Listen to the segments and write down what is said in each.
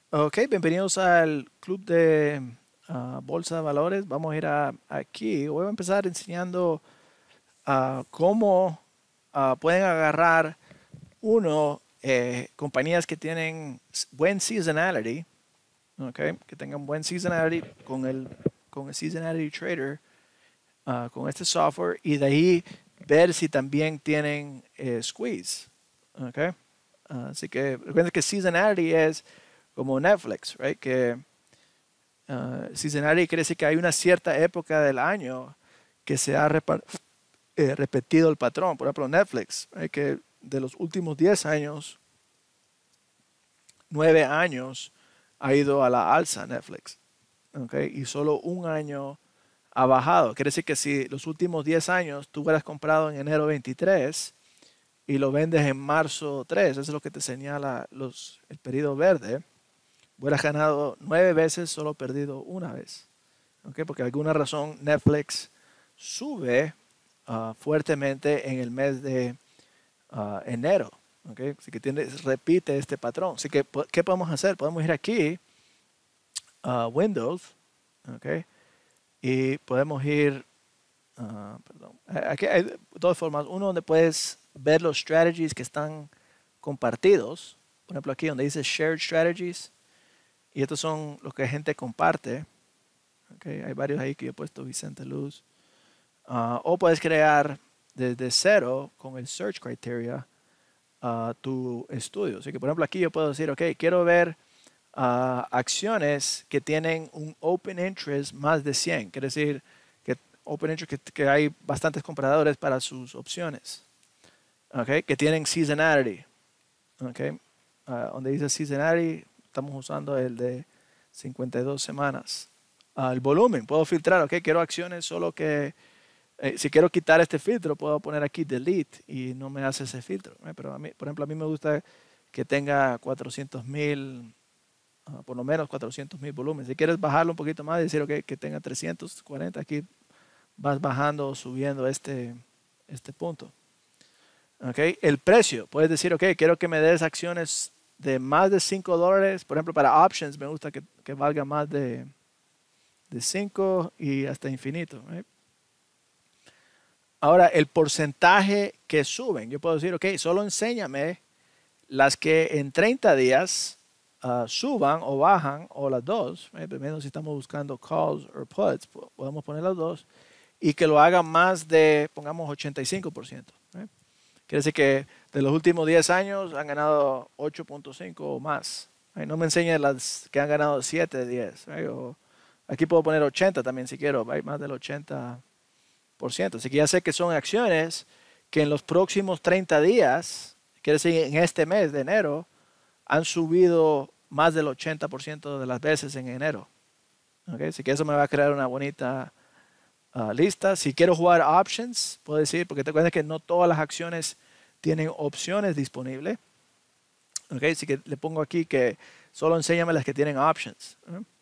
Ok, bienvenidos al club de Bolsa de Valores. Vamos a ir aquí. Voy a empezar enseñando cómo pueden agarrar compañías que tienen buen seasonality, okay, que tengan buen seasonality con el Seasonality Trader, con este software, y de ahí ver si también tienen squeeze. Okay. Así que recuerden que seasonality es como Netflix, right? Que seasonality quiere decir que hay una cierta época del año que se ha repetido el patrón. Por ejemplo, Netflix, right? Que de los últimos 10 años, 9 años ha ido a la alza Netflix. Okay. Y solo un año ha bajado. Quiere decir que si los últimos 10 años tú hubieras comprado en enero 23 y lo vendes en marzo 3, eso es lo que te señala el periodo verde, hubieras ganado 9 veces, solo perdido una vez. ¿Okay? Porque alguna razón Netflix sube fuertemente en el mes de enero. ¿Okay? Así que repite este patrón. Así que, ¿qué podemos hacer? Podemos ir aquí a Windows, ¿okay? Y podemos ir, perdón, aquí hay dos formas. Uno donde puedes ver los strategies que están compartidos. Por ejemplo, aquí donde dice Shared Strategies. Y estos son los que la gente comparte. Okay, hay varios ahí que yo he puesto Vicente Luz. O puedes crear desde cero con el Search Criteria tu estudio. Así que, por ejemplo, aquí yo puedo decir, ok, quiero ver acciones que tienen un Open Interest más de 100. Quiere decir que Open Interest que hay bastantes compradores para sus opciones. Okay, que tienen Seasonality. Okay, donde dice Seasonality, estamos usando el de 52 semanas. El volumen, puedo filtrar, ok, quiero acciones solo que, si quiero quitar este filtro, puedo poner aquí delete y no me hace ese filtro. Pero a mí, por ejemplo, a mí me gusta que tenga 400,000, por lo menos 400,000 volúmenes. Si quieres bajarlo un poquito más y decir, ok, que tenga 340, aquí vas bajando o subiendo este punto. Okay. El precio, puedes decir, ok, quiero que me des acciones de más de $5. Por ejemplo, para options me gusta que valga más de 5 y hasta infinito. Right? Ahora, el porcentaje que suben, yo puedo decir, ok, solo enséñame las que en 30 días suban o bajan, o las dos. Primero, si estamos buscando calls o puts, podemos poner las dos, y que lo hagan más de, pongamos, 85%. Right? Quiere decir que de los últimos 10 años han ganado 8.5 o más. Right? No me enseñen las que han ganado 7 de 10. Right? Aquí puedo poner 80 también si quiero, right? Más del 80%. Así que ya sé que son acciones que en los próximos 30 días, quiere decir en este mes de enero, han subido más del 80% de las veces en enero. Okay? Así que eso me va a crear una bonita lista. Si quiero jugar options, puedo decir, porque te acuerdas que no todas las acciones tienen opciones disponibles. Okay? Así que le pongo aquí que solo enséñame las que tienen options.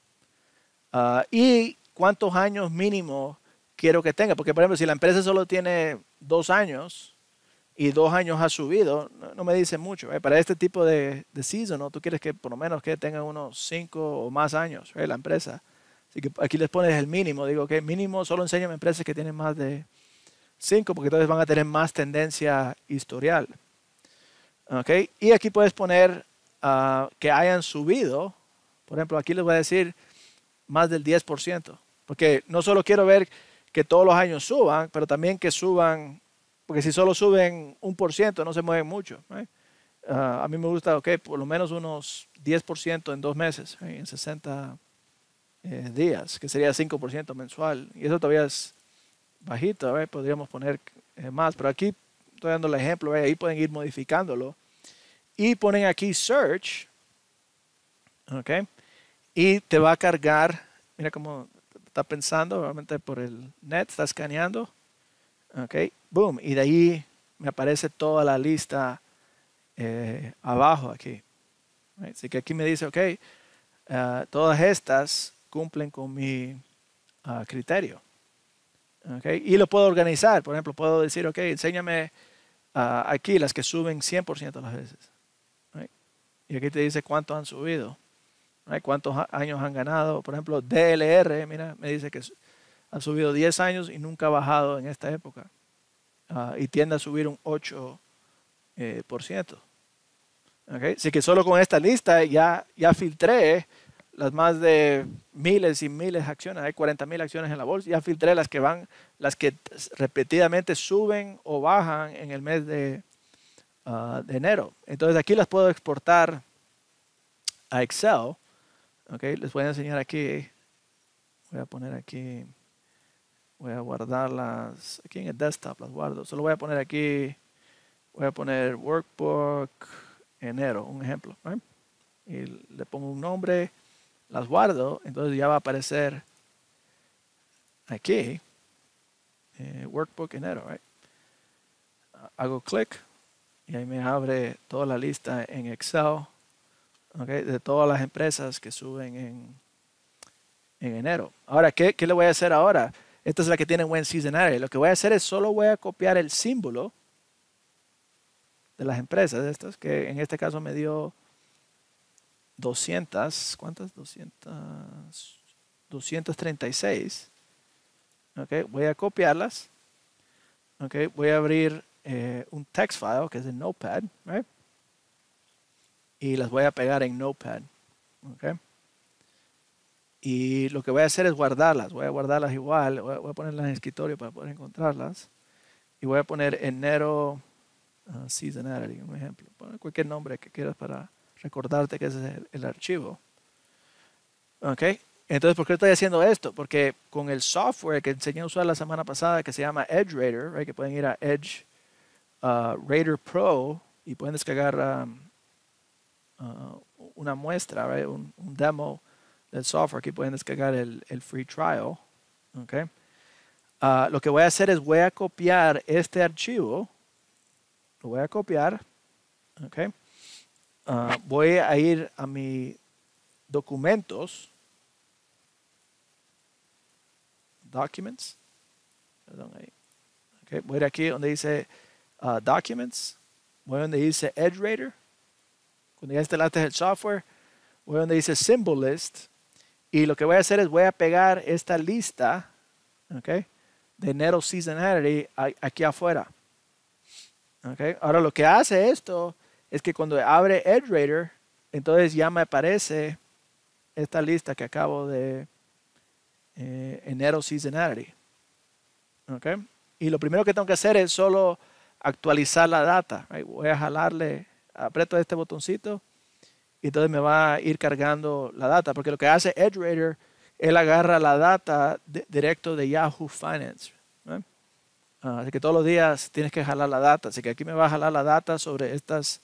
Y cuántos años mínimo quiero que tenga. Porque, por ejemplo, si la empresa solo tiene 2 años y 2 años ha subido, no me dice mucho. Para este tipo de season, ¿no? Tú quieres que por lo menos que tenga unos 5 o más años la empresa. Así que aquí les pones el mínimo. Digo que mínimo solo enséñame empresas que tienen más de 5 porque entonces van a tener más tendencia historial. Okay. Y aquí puedes poner que hayan subido. Por ejemplo, aquí les voy a decir más del 10%. Porque no solo quiero ver que todos los años suban, pero también que suban, porque si solo suben 1%, no se mueven mucho. Right? A mí me gusta, ok, por lo menos unos 10% en 2 meses, right? En 60 días, que sería 5% mensual. Y eso todavía es bajito, right? Podríamos poner más, pero aquí estoy dando el ejemplo, right? Ahí pueden ir modificándolo. Y ponen aquí search, ok, y te va a cargar, mira cómo está pensando, obviamente por el net, está escaneando, ok, boom, y de ahí me aparece toda la lista abajo aquí. Right? Así que aquí me dice, ok, todas estas cumplen con mi criterio. Okay? Y lo puedo organizar, por ejemplo, puedo decir, ok, enséñame aquí las que suben 100% las veces. Right? Y aquí te dice cuánto han subido. ¿right? ¿Cuántos años han ganado? Por ejemplo, DLR, mira, me dice que ha subido 10 años y nunca ha bajado en esta época. Y tiende a subir un 8%. ¿Okay? Así que solo con esta lista ya filtré las más de miles y miles de acciones. Hay 40,000 acciones en la bolsa. Ya filtré las que repetidamente suben o bajan en el mes de enero. Entonces aquí las puedo exportar a Excel. ¿Okay? Les voy a enseñar aquí. Voy a poner aquí. Voy a guardarlas aquí en el desktop. Las guardo. Solo voy a poner aquí. Voy a poner Workbook enero, un ejemplo. ¿Right? Y le pongo un nombre. Las guardo. Entonces ya va a aparecer aquí. Workbook enero. Right? Hago clic. Y ahí me abre toda la lista en Excel. Okay, de todas las empresas que suben en enero. Ahora, ¿qué le voy a hacer ahora? Esta es la que tiene buen seasonality. Lo que voy a hacer es solo voy a copiar el símbolo de las empresas de estas, que en este caso me dio 200. ¿Cuántas? 236. Okay, voy a copiarlas. Okay, voy a abrir un text file que es en Notepad. Right? Y las voy a pegar en Notepad. Okay. Y lo que voy a hacer es guardarlas. Voy a guardarlas igual. Voy a ponerlas en escritorio para poder encontrarlas. Y voy a poner enero seasonality, un ejemplo. Pon cualquier nombre que quieras para recordarte que ese es el archivo. Ok. Entonces, ¿por qué estoy haciendo esto? Porque con el software que enseñé a usar la semana pasada, que se llama Edge Rater, right, que pueden ir a Edge Rater Pro y pueden descargar una muestra, right, un demo del software. Aquí pueden descargar el free trial. Okay. Lo que voy a hacer es voy a copiar este archivo. Lo voy a copiar. Okay. Voy a ir a mis documentos. Documents. Perdón, ahí. Okay. Voy a ir aquí donde dice Documents. Voy a donde dice Edge Rater. Cuando ya instalaste el software, voy a donde dice Symbol List. Y lo que voy a hacer es voy a pegar esta lista, okay, de enero seasonality aquí afuera. Okay. Ahora lo que hace esto es que cuando abre Edge Rater, entonces ya me aparece esta lista que acabo de enero seasonality. Okay. Y lo primero que tengo que hacer es solo actualizar la data. Right? Voy a jalarle, aprieto este botoncito y entonces me va a ir cargando la data. Porque lo que hace Edge Rater, él agarra la data directo de Yahoo Finance. Right? Así que todos los días tienes que jalar la data. Así que aquí me va a jalar la data sobre estas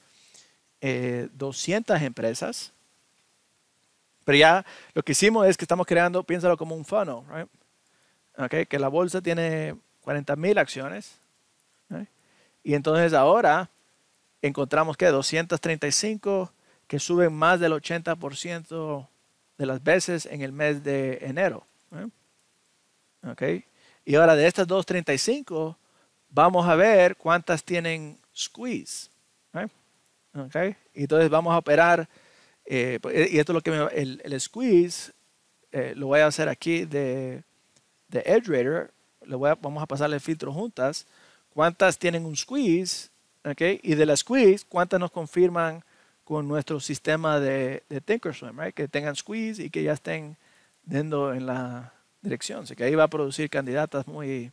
200 empresas. Pero ya lo que hicimos es que estamos creando, piénsalo como un funnel. Right? Okay, que la bolsa tiene 40,000 acciones. Right? Y entonces ahora encontramos que 235 que suben más del 80% de las veces en el mes de enero. Right? Okay. Y ahora de estas 235 vamos a ver cuántas tienen squeeze. Right? Okay. Y entonces vamos a operar, y esto es lo que el squeeze lo voy a hacer aquí de Edge Rater. Vamos a pasarle el filtro juntas. ¿Cuántas tienen un squeeze? Okay. Y de la squeeze, ¿cuántas nos confirman con nuestro sistema de Thinkorswim? Right? Que tengan squeeze y que ya estén yendo en la dirección. Así que ahí va a producir candidatas muy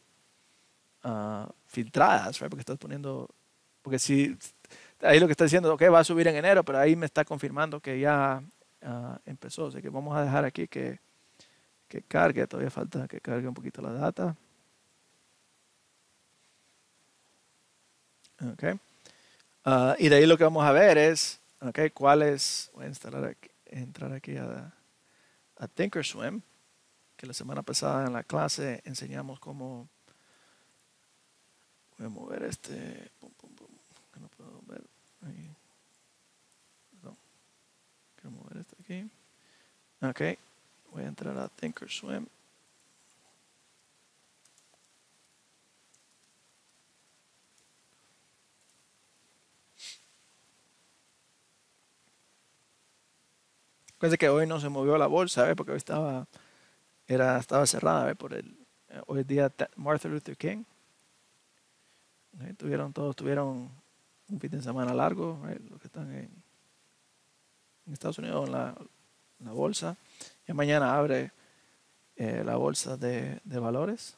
filtradas, right? Porque estás poniendo, porque si ahí lo que está diciendo, ok, va a subir en enero, pero ahí me está confirmando que ya empezó. Así que vamos a dejar aquí que cargue, todavía falta que cargue un poquito la data. Okay. Y de ahí lo que vamos a ver es, okay, cuáles, voy a entrar aquí a Thinkorswim, que la semana pasada en la clase enseñamos cómo, voy a mover este, que no puedo ver ahí. Perdón. Quiero mover esto aquí. Ok, voy a entrar a Thinkorswim. Acuérdense que hoy no se movió la bolsa, ¿ve? Porque hoy estaba cerrada, ¿ve? Hoy es día Martin Luther King. Todos tuvieron un fin de semana largo, ¿ve? Los que están en Estados Unidos en la bolsa. Y mañana abre la bolsa de valores.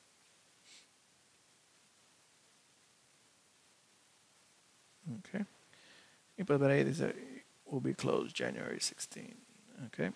Okay. Y pues ver ahí dice, will be closed January 16. Okay.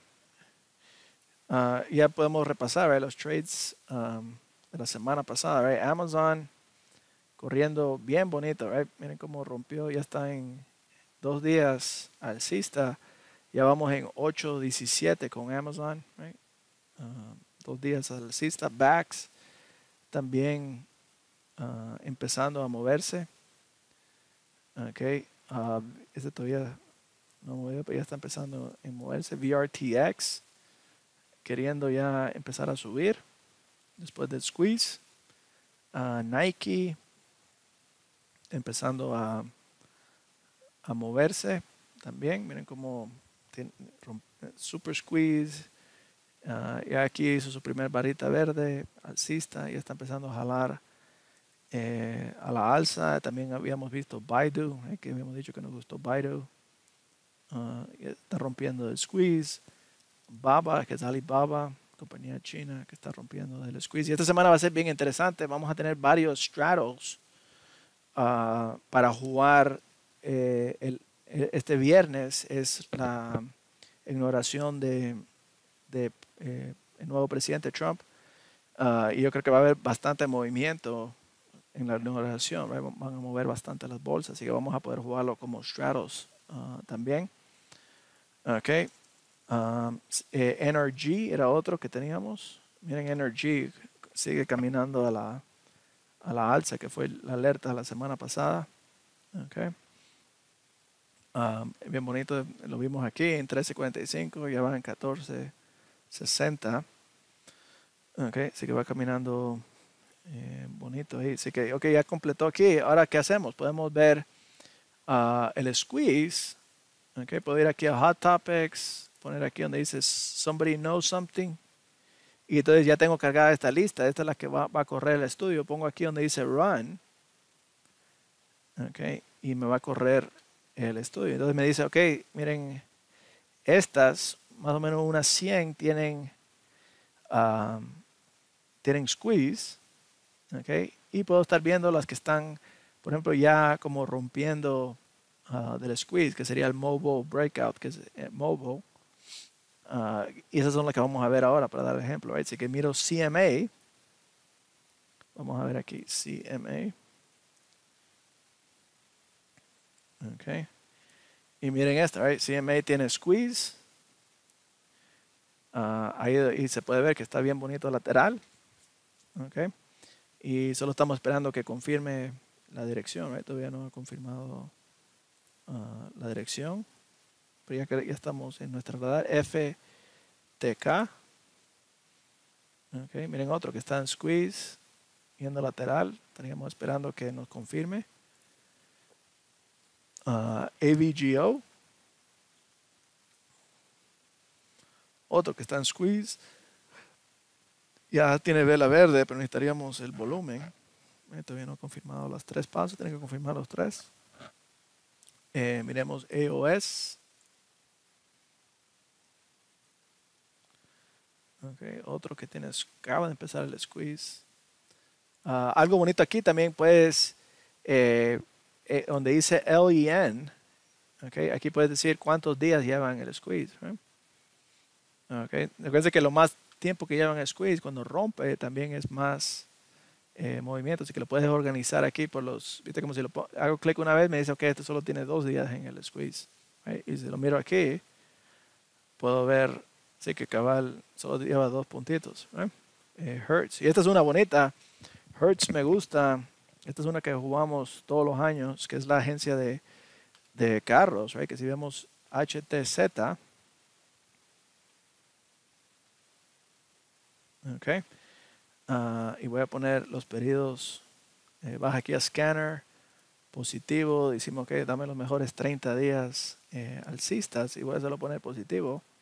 Ya podemos repasar, ¿right? Los trades de la semana pasada, ¿right? Amazon corriendo bien bonito, ¿right? Miren cómo rompió, ya está en 2 días alcista. Ya vamos en 8.17 con Amazon, right? 2 días alcista. Bax también empezando a moverse. Okay. Este todavía no movió, pero ya está empezando a moverse. VRTX queriendo ya empezar a subir después del squeeze. Nike empezando a moverse también. Miren cómo super squeeze. Ya aquí hizo su primer varita verde alcista. Ya está empezando a jalar a la alza. También habíamos visto Baidu, que habíamos dicho que nos gustó Baidu. Está rompiendo el squeeze. Baba, que es Alibaba, compañía china que está rompiendo el squeeze. Y esta semana va a ser bien interesante. Vamos a tener varios straddles para jugar este viernes. Es la inauguración de el nuevo presidente Trump. Y yo creo que va a haber bastante movimiento en la inauguración. Right? Van a mover bastante las bolsas, así que vamos a poder jugarlo como straddles también. Okay. NRG era otro que teníamos. Miren, NRG sigue caminando a la alza, que fue la alerta de la semana pasada. Okay. Bien bonito, lo vimos aquí en 13.45, ya va en 14.60. Okay, así que va caminando bonito ahí. Así que, ok, ya completó aquí. Ahora, ¿qué hacemos? Podemos ver el squeeze. Okay, puedo ir aquí a Hot Topics, poner aquí donde dice Somebody Knows Something. Y entonces ya tengo cargada esta lista. Esta es la que va a correr el estudio. Pongo aquí donde dice Run. Okay, y me va a correr el estudio. Entonces me dice, ok, miren, estas, más o menos unas 100 tienen squeeze. Okay, y puedo estar viendo las que están, por ejemplo, ya como rompiendo del squeeze, que sería el mobile breakout, que es mobile. Y esas son las que vamos a ver ahora para dar ejemplo. Right? Así que miro CMA. Vamos a ver aquí CMA. Okay. Y miren esta, right? CMA tiene squeeze. Ahí se puede ver que está bien bonito lateral. Okay. Y solo estamos esperando que confirme la dirección. Right? Todavía no ha confirmado la dirección. Pero ya estamos en nuestra radar. FTK. Okay. Miren otro que está en squeeze. Yendo lateral. Estaríamos esperando que nos confirme. AVGO. Otro que está en squeeze. Ya tiene vela verde, pero necesitaríamos el volumen. Todavía no he confirmado las 3 pasos. Tiene que confirmar los 3. Miremos AOS. Okay. Otro que acaba de empezar el squeeze. Algo bonito aquí también, pues, donde dice LEN. Okay. Aquí puedes decir cuántos días llevan el squeeze. Right? Okay. Recuerden que lo más tiempo que llevan el squeeze, cuando rompe, también es más movimiento. Así que lo puedes organizar aquí por viste, como si hago clic una vez, me dice, ok, esto solo tiene 2 días en el squeeze. Right? Y si lo miro aquí, puedo ver, sí, que cabal solo lleva 2 puntitos. Right? Hertz. Y esta es una bonita. Hertz me gusta. Esta es una que jugamos todos los años, que es la agencia de carros. Right? Que si vemos HTZ. Okay. Y voy a poner los pedidos. Baja aquí a Scanner. Positivo. Decimos que dame los mejores 30 días alcistas. Y voy a hacerlo poner positivo.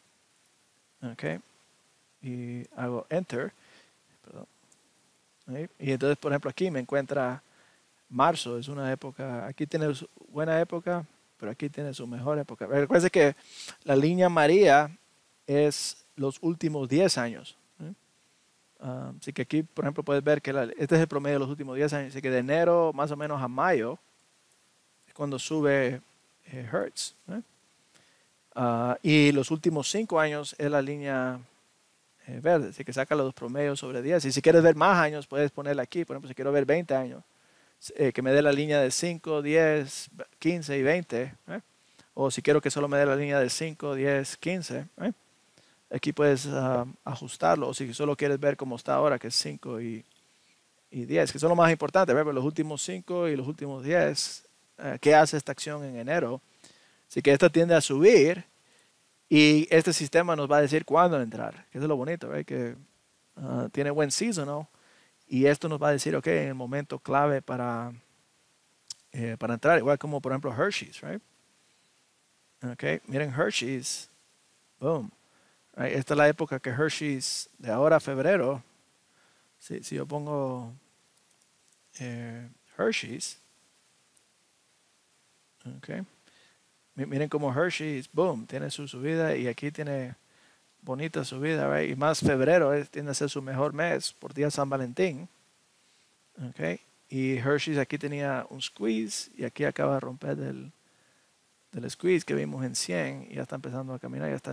Ok. Y hago enter. Perdón. Ahí. Y entonces, por ejemplo, aquí me encuentra marzo. Es una época, aquí tiene su buena época, pero aquí tiene su mejor época. Recuerden que la línea María es los últimos 10 años. ¿Eh? Así que aquí, por ejemplo, puedes ver que este es el promedio de los últimos 10 años. Así que de enero más o menos a mayo es cuando sube Hertz. ¿Eh? Y los últimos 5 años es la línea verde. Así que saca los promedios sobre 10. Y si quieres ver más años, puedes ponerla aquí. Por ejemplo, si quiero ver 20 años, que me dé la línea de 5, 10, 15 y 20. O si quiero que solo me dé la línea de 5, 10, 15. Aquí puedes ajustarlo. O si solo quieres ver cómo está ahora, que es 5 y 10, que son lo más importante. Ver los últimos 5 y los últimos 10. ¿Qué hace esta acción en enero? Así que esta tiende a subir. Y este sistema nos va a decir cuándo entrar, que eso es lo bonito, ¿verdad? Que tiene buen seasonal. Y esto nos va a decir, ok, en el momento clave para entrar, igual como por ejemplo Hershey's, right? Ok, miren Hershey's, boom. Right? Esta es la época que Hershey's, de ahora a febrero, si yo pongo Hershey's, ok, miren como Hershey's, boom, tiene su subida y aquí tiene bonita subida, right? Y más febrero tiende a ser su mejor mes por día San Valentín. Okay. Y Hershey's aquí tenía un squeeze y aquí acaba de romper del squeeze que vimos en 100 y ya está empezando a caminar, ya está en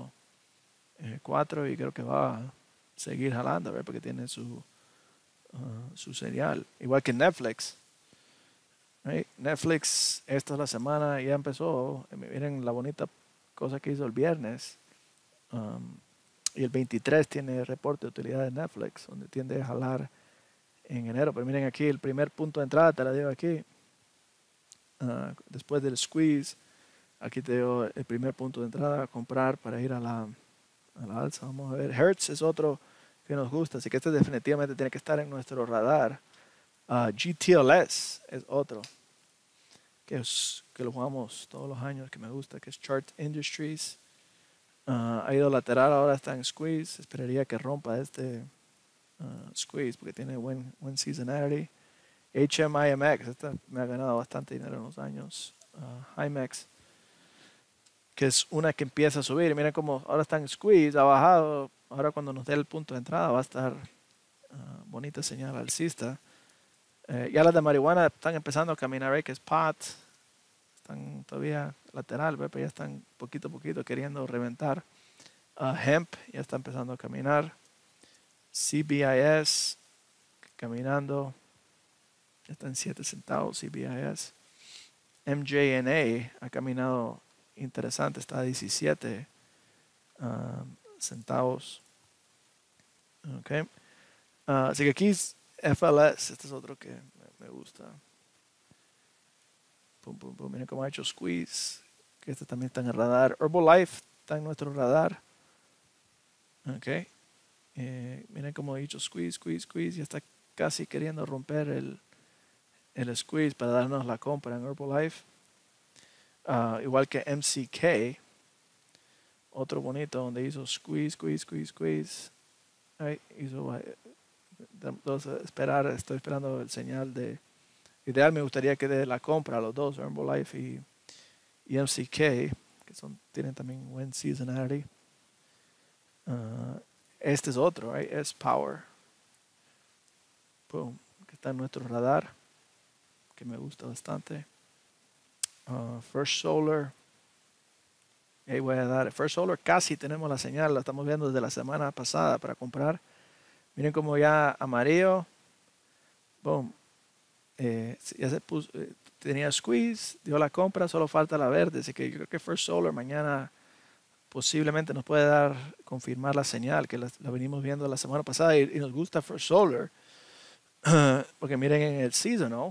104 y creo que va a seguir jalando, ¿verdad? Porque tiene su señal. Igual que Netflix. Right? Netflix, esta es la semana, ya empezó. Miren la bonita cosa que hizo el viernes. Y el 23 tiene reporte de utilidad de Netflix, donde tiende a jalar en enero. Pero miren aquí, el primer punto de entrada te la digo aquí. Después del squeeze, aquí te digo el primer punto de entrada a comprar para ir a la alza. Vamos a ver. Hertz es otro que nos gusta, así que este definitivamente tiene que estar en nuestro radar. GTLS es otro que lo jugamos todos los años, que me gusta, que es Chart Industries. Ha ido lateral, ahora está en squeeze. Esperaría que rompa este squeeze porque tiene buen seasonality. HMIMX, esta me ha ganado bastante dinero en los años. IMAX, que es una que empieza a subir. Miren cómo ahora está en squeeze, ha bajado. Ahora cuando nos dé el punto de entrada va a estar bonita señal alcista. Ya las de marihuana están empezando a caminar, que es pot. Están todavía lateral, pero ya están poquito a poquito queriendo reventar. Hemp ya está empezando a caminar. CBIS caminando. Ya está en 7 centavos CBIS. MJNA ha caminado interesante, está a 17 centavos. Okay. Así que aquí es FLS, este es otro que me gusta. Pum, pum, pum. Miren cómo ha hecho squeeze, que este también está en el radar. Herbalife está en nuestro radar. Okay. Miren cómo ha hecho squeeze, ya está casi queriendo romper el squeeze para darnos la compra en Herbalife. Igual que MCK, otro bonito donde hizo squeeze. Ahí hizo, estoy esperando el señal de ideal. Me gustaría que dé la compra a los dos, Herbalife y MCK, que tienen también buen seasonality. Este es otro, right? Es Power. Boom, que está en nuestro radar, que me gusta bastante. First Solar. Ahí voy a dar. First Solar casi tenemos la señal, la estamos viendo desde la semana pasada para comprar. Miren como ya amarillo. Boom. Ya se puso, tenía squeeze, dio la compra, solo falta la verde. Así que yo creo que First Solar mañana posiblemente nos puede confirmar la señal que la venimos viendo la semana pasada y nos gusta First Solar. Porque miren en el seasonal.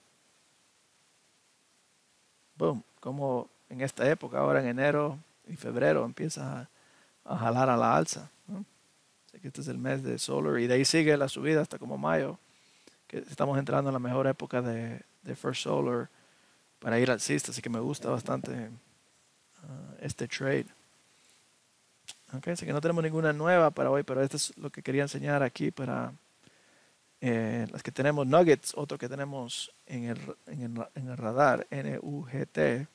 Boom. Como en esta época, ahora en enero y febrero, empieza a jalar a la alza, ¿no? Así que este es el mes de Solar y de ahí sigue la subida hasta como mayo, que estamos entrando en la mejor época de First Solar para ir alcista, así que me gusta bastante este trade. Ok, así que no tenemos ninguna nueva para hoy, pero esto es lo que quería enseñar aquí para las que tenemos nuggets, otro que tenemos en el radar, NUGT,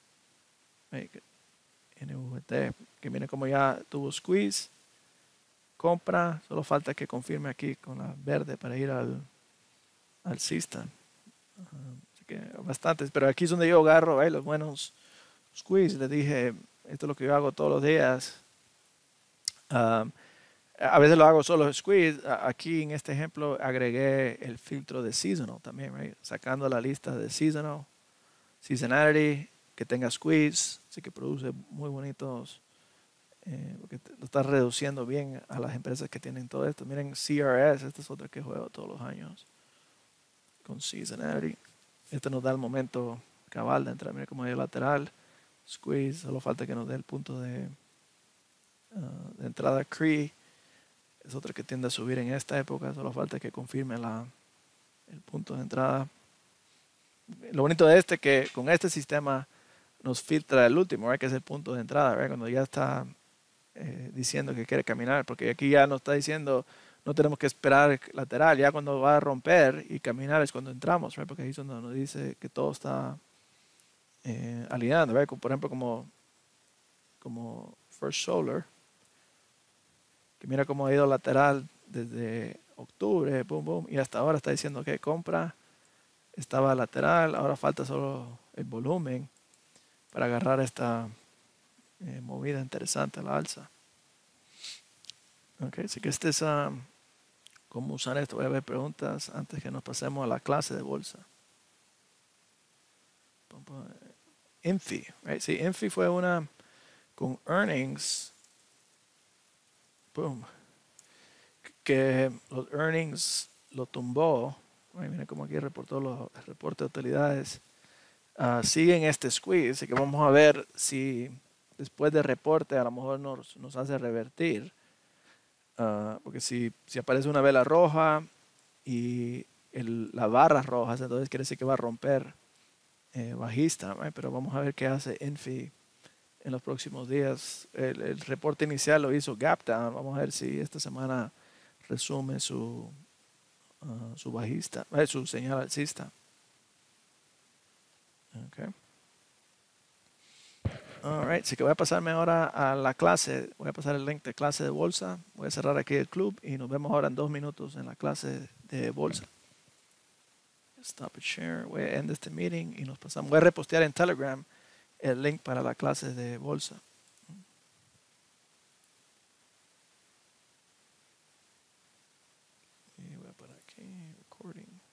NUGT, que viene como ya tuvo squeeze, compra, solo falta que confirme aquí con la verde para ir al Sista. Así que bastantes, pero aquí es donde yo agarro los buenos squeeze. Les dije, esto es lo que yo hago todos los días. Um, a veces lo hago solo squeeze. Aquí en este ejemplo agregué el filtro de seasonal también, right? Sacando la lista de seasonal, seasonality, que tenga squeeze, así que produce muy bonitos, porque lo está reduciendo bien a las empresas que tienen todo esto. Miren CRS, este es otro que juego todos los años con seasonality. Este nos da el momento cabal de entrar. Miren como hay lateral, squeeze, solo falta que nos dé el punto de entrada Cree. Es otra que tiende a subir en esta época, solo falta que confirme el punto de entrada. Lo bonito de este es que con este sistema nos filtra el último, ¿verdad? Que es el punto de entrada, ¿verdad? Cuando ya está diciendo que quiere caminar, porque aquí ya nos está diciendo no tenemos que esperar lateral, ya cuando va a romper y caminar es cuando entramos, ¿verdad? Porque ahí es donde nos dice que todo está alineando, ¿verdad? Por ejemplo, como First Solar, que mira cómo ha ido lateral desde octubre, boom, boom, y hasta ahora está diciendo que compra, estaba lateral, ahora falta solo el volumen para agarrar esta movida interesante a la alza. Ok, así que este es cómo usar esto. Voy a ver preguntas antes que nos pasemos a la clase de bolsa. Infi, right? Sí, Infi fue una con earnings, boom, que los earnings lo tumbó. Mira como aquí reportó los reportes de utilidades. Siguen este squeeze, así que vamos a ver si después del reporte a lo mejor nos hace revertir. Porque si aparece una vela roja y la barra roja, entonces quiere decir que va a romper bajista, ¿right? Pero vamos a ver qué hace Infi en los próximos días. El reporte inicial lo hizo gap down. Vamos a ver si esta semana resume su bajista, su señal alcista. Okay. Alright, así que voy a pasarme ahora a la clase. Voy a pasar el link de clase de bolsa. Voy a cerrar aquí el club y nos vemos ahora en 2 minutos en la clase de bolsa. Stop and share. Voy a end este meeting y nos pasamos. Voy a repostear en Telegram el link para la clase de bolsa. Y voy a poner aquí recording.